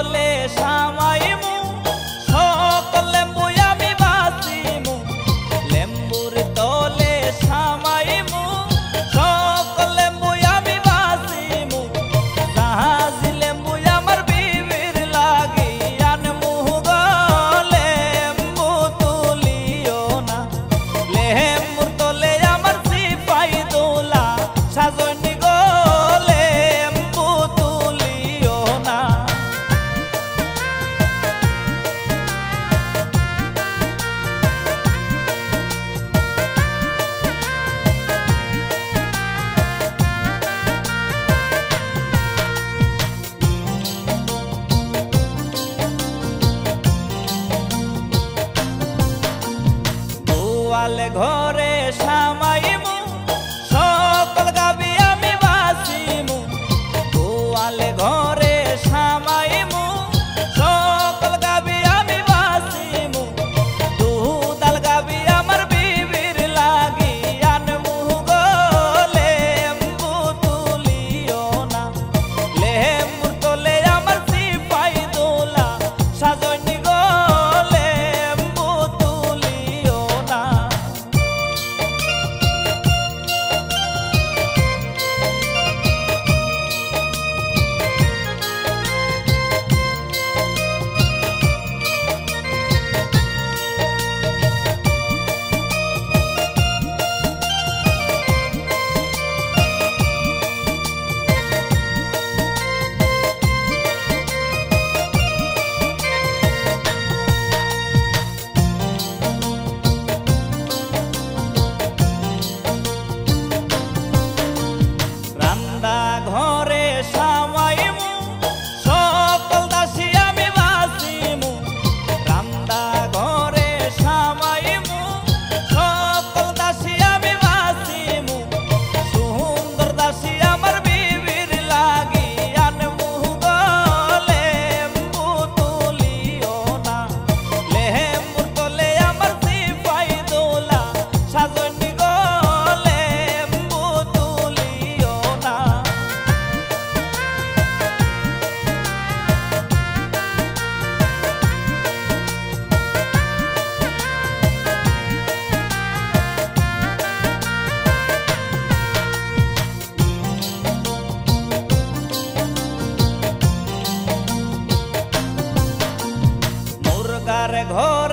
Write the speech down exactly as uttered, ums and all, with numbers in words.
তলে সামাইমু সকল লেম্বু আমি বাসিমু লেম্বুর তলে সামাইমু সকল লেম্বু আমি বাসিমু জাহাজ লেম্বু আমার বিবির লাগি আনমু গো লেম্বু তুলিও না লেম্বুর তলে আমার সিপাই দোলা সাজনি গো লেম্বু তুলিও না। গোয়াল ঘরে সামাইমু সকল গাবি আমি বাসিমু গোয়াল ঘরে সামাইমু সকল গাবি আমি বাসিমু দুধাল গাবি আমার বিবির লাগি আনমু গো লেম্বু তুলিও না লেম্বুর তলে আমার সিপাই দোলা সাজনি গো লেম্বু তুলিও না। রান্দা ঘরে সামাইমু সকল দাসী আমি বাসিমু রান্দা ঘরে সামাইমু সকল দাসী আমি বাসিমু সুন্দর দাসী আমার বিবির লাগি আনমু গো লেম্বু তুলিও না লেম্বুর তলে আমার সিপাই দোলা সাজনি গো লেম্বু তুলিও না। মুরগার ঘর